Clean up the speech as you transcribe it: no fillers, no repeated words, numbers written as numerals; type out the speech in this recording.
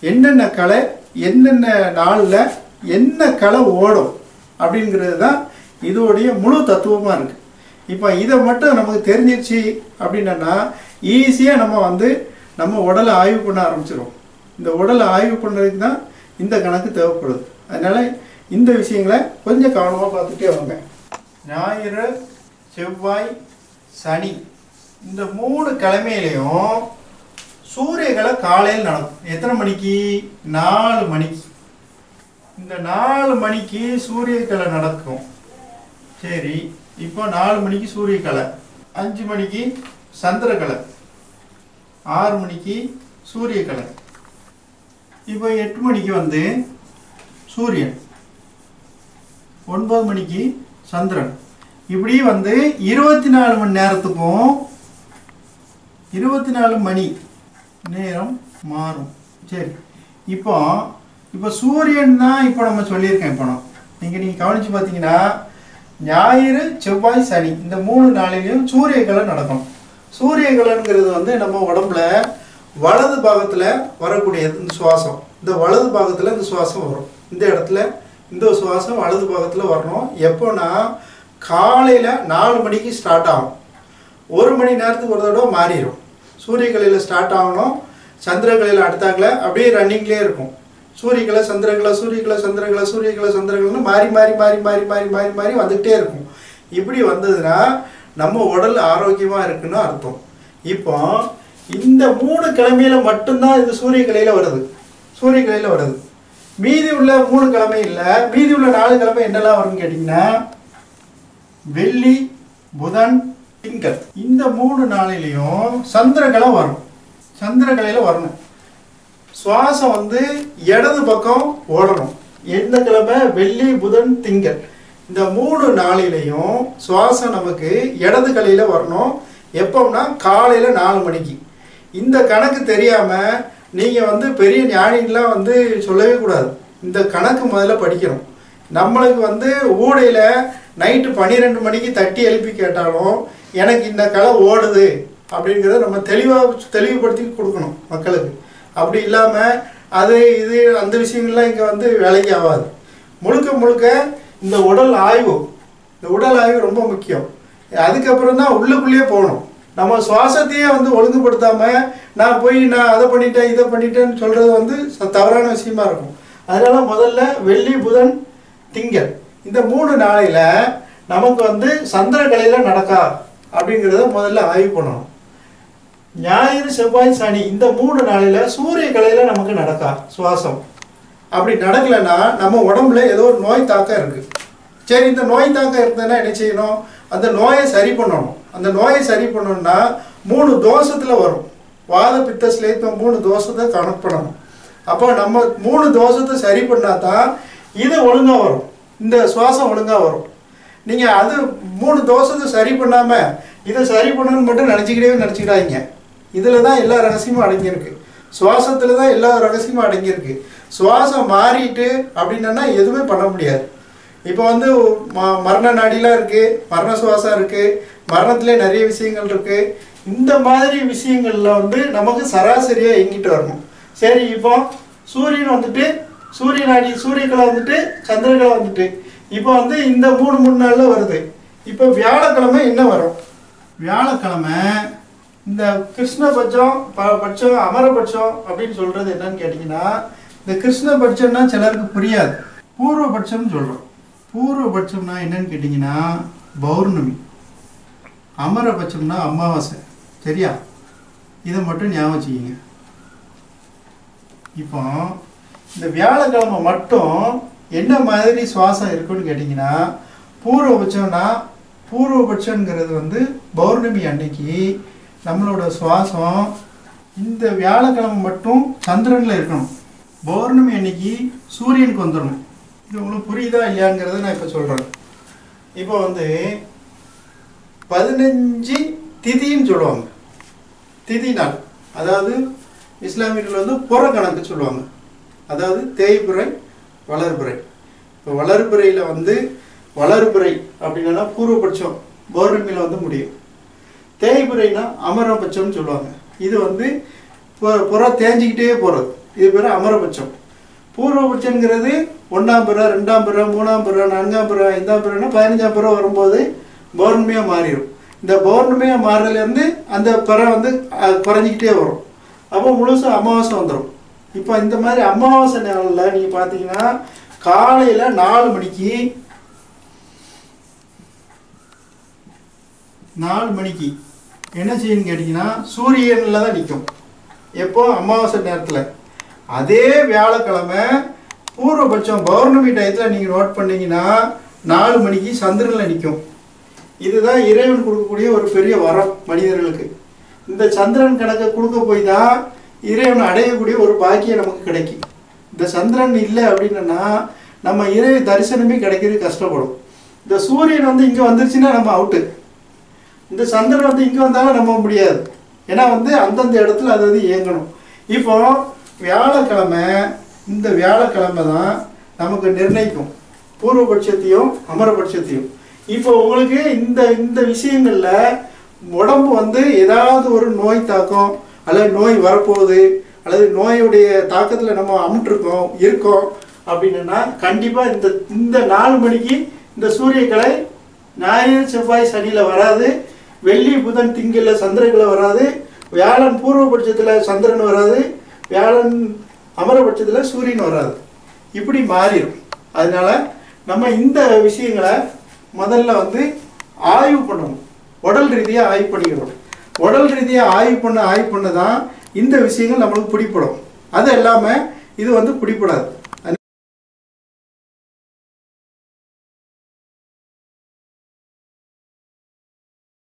என்னென்ன கலை என்னென்ன நாளில் என்ன கலை ஓடும் அப்படிங்கிறது தான் இதோடைய முழு தத்துவமாக இருக்குது. இப்போ இதை மட்டும் நமக்கு தெரிஞ்சிருச்சு அப்படின்னா ஈஸியாக நம்ம உடலை ஆய்வு பண்ண ஆரம்பிச்சிடும். இந்த உடலை ஆய்வு பண்ணுறதுக்கு தான் இந்த கணக்கு தேவைப்படுது. அதனால் இந்த விஷயங்களை கொஞ்சம் கவனமாக பார்த்துட்டே வாங்க. ஞாயிறு, செவ்வாய், சனி இந்த 3 கிழமையிலையும் சூரியகளை காலையில் நடக்கும். எத்தனை மணிக்கு? 4 மணிக்கு. இந்த 4 மணிக்கு சூரியக்கலை நடக்கும். சரி, இப்போ 4 மணிக்கு சூரியக்கலை, 5 மணிக்கு சந்திரக்கலை, 6 மணிக்கு சூரியக்கலை, இப்போ 8 மணிக்கு சூரியன், 9 மணிக்கு சந்திரன். இப்படி 24 மணி நேரத்துக்கும் 24 மணி நேரம் மாறும். சரி, இப்போ சூரியன் தான் இப்போ நம்ம சொல்லியிருக்கேன். இப்போ நீங்கள் கவனித்து பார்த்தீங்கன்னா ஞாயிறு, செவ்வாய், சனி இந்த 3 நாளிலையும் சூரியக்கலை நடக்கும். சூரியக்கலைங்கிறது நம்ம உடம்புல வலது பாகத்தில் வரக்கூடியது. இந்த சுவாசம் இந்த வலது பாகத்தில் இந்த சுவாசம் வரும். இந்த இடத்துல இந்த சுவாசம் வலது பாகத்தில் வரணும். எப்போனா காலையில் 4 மணிக்கு ஸ்டார்ட் ஆகும். 1 மணி நேரத்துக்கு ஒரு தடவை மாறிடும். சூரியக்கலையில் ஸ்டார்ட் ஆகணும், சந்திரக்கலையில் அடுத்தாக்கல அப்படியே ரன்னிங்லேயே இருக்கும். சூரியக்கலை, சந்திரக்கலை, சூரியக்கலை, சந்திரக்கலை, சூரியக்கலை, சந்திரக்கலைன்னு மாறி மாறி மாறி மாறி மாறி மாறி மாறி வந்துக்கிட்டே இருக்கும். இப்படி வந்ததுன்னா நம்ம உடல் ஆரோக்கியமாக இருக்குன்னு அர்த்தம். இப்போ இந்த 3 கிழமையில மட்டும்தான் இது சூரியக்கலையில் வருது. மீதி உள்ள 3 கிழமை இல்லை. மீதி உள்ள 4 கிழமை என்னெல்லாம் வரும்னு கேட்டிங்கன்னா வெள்ளி, புதன், திங்கள் இந்த 3 நாளிலையும் சந்திரக்கலை வரும். சந்திரக்கலையில் வரணும். சுவாசம் இடது பக்கம் ஓடணும். எந்த கிழமை? வெள்ளி, புதன், திங்கள் இந்த 3 நாளிலையும் சுவாசம் நமக்கு இடது கலையில் வரணும். எப்போம்னா காலையில் 4 மணிக்கு. இந்த கணக்கு தெரியாமல் நீங்கள் பெரிய ஞானிகளாம் சொல்லவே கூடாது. இந்த கணக்கு முதல்ல படிக்கணும். நம்மளுக்கு ஊடையில் நைட்டு 12 மணிக்கு தட்டி எழுப்பி கேட்டாலும் எனக்கு இந்த கலை ஓடுது அப்படிங்கிறத நம்ம தெளிவுபடுத்தி கொடுக்கணும் மக்களுக்கு. அப்படி இல்லாமல் அது இது அந்த விஷயங்கள்லாம் இங்கே வேலைக்கு ஆகாது. முழுக்க இந்த உடல் ஆய்வு ரொம்ப முக்கியம். அதுக்கப்புறம் தான் உள்ளுக்குள்ளேயே போகணும். நம்ம சுவாசத்தையே ஒழுங்குபடுத்தாமல் நான் அதை பண்ணிட்டேன் இதை பண்ணிட்டேன்னு சொல்கிறது தவறான விஷயமா இருக்கும். அதனால் முதல்ல வெள்ளி, புதன், திங்கள் இந்த 3 நாளையில் நமக்கு சந்திரக்கலையில் நடக்கா அப்படிங்கிறத முதல்ல ஆய்வு பண்ணணும். ஞாயிறு, செவ்வாய், சனி இந்த 3 நாளில் சூரியக்கலையில் நமக்கு நடக்கா சுவாசம். அப்படி நடக்கலைன்னா நம்ம உடம்புல ஏதோ ஒரு நோய் தாக்கம் இருக்குது. சரி, இந்த நோய் தாக்கம் இருந்ததுன்னா என்ன செய்யணும்? அந்த நோயை சரி பண்ணணும். அந்த நோயை சரி பண்ணணும்னா 3 தோஷத்தில் வரும். வாத, பித்த, ஸ்லேத்தம் 3 தோஷத்தை கணக்கு பண்ணணும். அப்போ நம்ம 3 தோஷத்தை சரி பண்ணால் தான் இது ஒழுங்காக வரும், இந்த சுவாசம் ஒழுங்காக வரும். நீங்கள் அது 3 தோஷத்தை சரி பண்ணாமல் இதை சரி பண்ணணும்னு மட்டும் நினச்சிக்கிடாதீங்க. இதில் தான் எல்லா ரகசியமும் அடங்கியிருக்கு. சுவாசத்தில் தான் எல்லா ரகசியமும் அடங்கியிருக்கு. சுவாசம் மாறிட்டு அப்படின்னா எதுவுமே பண்ண முடியாது. இப்போ மரண நாடிலாம் இருக்குது, மரண சுவாசம் இருக்குது, மரணத்திலே நிறைய விஷயங்கள் இருக்குது. இந்த மாதிரி விஷயங்களில் நமக்கு சராசரியாக இயங்கிட்டு வரணும். சரி, இப்போ சூரியன் சூரிய நாடி, சூரியக்கலை சந்திரக்கலை இப்போ இந்த 3 நாளில் வருது. இப்போ வியாழக்கிழமை என்ன வரும்? வியாழக்கிழமை இந்த கிருஷ்ணபட்சம் அமரபட்சம் அப்படின்னு சொல்கிறது என்னன்னு கேட்டிங்கன்னா, இந்த கிருஷ்ணபட்சம்னா சிலருக்கு புரியாது. பூர்வபட்சம்னு சொல்கிறோம். பூர்வபட்சம்னா என்னன்னு கேட்டிங்கன்னா பௌர்ணமி, அமரபட்சம்னா அமாவாசை. சரியா? இதை மட்டும் ஞாபகம் வச்சுக்கிங்க. இப்போ இந்த வியாழக்கிழமை மட்டும் என்ன மாதிரி சுவாசம் இருக்குன்னு கேட்டிங்கன்னா, பூர்வபட்சங்கிறது பௌர்ணமி அன்னைக்கு நம்மளோட சுவாசம் இந்த வியாழக்கிழமை மட்டும் சந்திரனில் இருக்கணும். பௌர்ணமி அன்னைக்கு சூரியனுக்கு வந்துடணும். இது உங்களுக்கு புரியுதா இல்லையாங்கிறத நான் இப்போ சொல்கிறேன். இப்போ 15 திதின்னு சொல்லுவாங்க. திதி நாள், அதாவது இஸ்லாமியர்கள் புற கணக்கு சொல்லுவாங்க. அதாவது தேய்பிறை, வளர்பிறை. இப்போ வளர்பிறையில் வளர்பிறை அப்படின்னா பூர்வபட்சம் பௌர்ணமியில் முடியும். தேய்பிறைனா அமரபட்சம்னு சொல்லுவாங்க. இது புற தேஞ்சிக்கிட்டே போகிறது. இது பேர் அமரபட்சம். பூர்வபட்சங்கிறது 1ஆம் பிறை 2ஆம் பிறை 3ஆம் பிறை 4ஆம் பிறை 5ஆம் பிறைன்னா 15ஆம் பிறை வரும்போது பௌர்ணமியாக மாறிடும். இந்த பௌர்ணமியாக மாறுறதுலேருந்து அந்த பிறை வந்து குறைஞ்சிக்கிட்டே வரும். அப்போ முழுசும் அமாவாசை வந்துடும். இப்போ இந்த மாதிரி அமாவாசை நாளில் நீங்கள் பார்த்தீங்கன்னா காலையில் 4 மணிக்கு என்ன செய்யணும்னு கேட்டிங்கன்னா சூரியனில் தான் நிற்கும். எப்போ அமாவாசை நேரத்தில். அதே வியாழக்கிழமை பூர்வபட்சம் பௌர்ணமி டயத்தில் நீங்கள் நோட் பண்ணிங்கன்னா 4 மணிக்கு சந்திரனில் நிற்கும். இதுதான் இறைவன் கொடுக்கக்கூடிய ஒரு பெரிய வரம் மனிதர்களுக்கு. இந்த சந்திரன் கணக்கை கொடுக்க போய் தான் இறைவன் அடையக்கூடிய ஒரு பாக்கியம் நமக்கு கிடைக்கும். இந்த சந்திரன் இல்லை அப்படின்னா நம்ம இறை தரிசனமே கிடைக்கிறது கஷ்டப்படும். இந்த சூரியன் வந்து இங்கே வந்துருச்சுன்னா நம்ம அவுட்டு. இந்த சந்திரன் வந்து இங்கே வந்தாலும் நம்ப முடியாது. ஏன்னா வந்து அந்தந்த இடத்துல அது வந்து இயங்கணும். இப்போ வியாழக்கிழமை, இந்த வியாழக்கிழமை தான் நமக்கு நிர்ணயிக்கும் பூர்வபட்சத்தையும் அமரபட்சத்தையும். இப்போ உங்களுக்கு இந்த இந்த விஷயங்களில் உடம்பு வந்து ஏதாவது ஒரு நோய் தாக்கம் அல்லது நோய் வரப்போகுது அல்லது நோயுடைய தாக்கத்தில் நம்ம இருக்கோம் அப்படின்னா கண்டிப்பாக இந்த 4 மணிக்கு இந்த சூரியக்கலை ஞாயிறு செவ்வாய் சனியில் வராது, வெள்ளி புதன் திங்களில் சந்திரனில் வராது, வியாழன் பூர்வபட்சத்தில் சந்திரன் வராது, வியாழன் அமரபட்சத்தில் சூரியன் வராது. இப்படி மாறிடும். அதனால நம்ம இந்த விஷயங்களை முதல்ல வந்து ஆய்வு பண்ணணும். உடல் ரீதியாக ஆய்வு பண்ணிக்கணும். உடல் ரீதியாக ஆய்வு பண்ண தான் இந்த விஷயங்கள் நம்மளுக்கு பிடிப்படும். அது எல்லாமே இது வந்து பிடிப்படாது.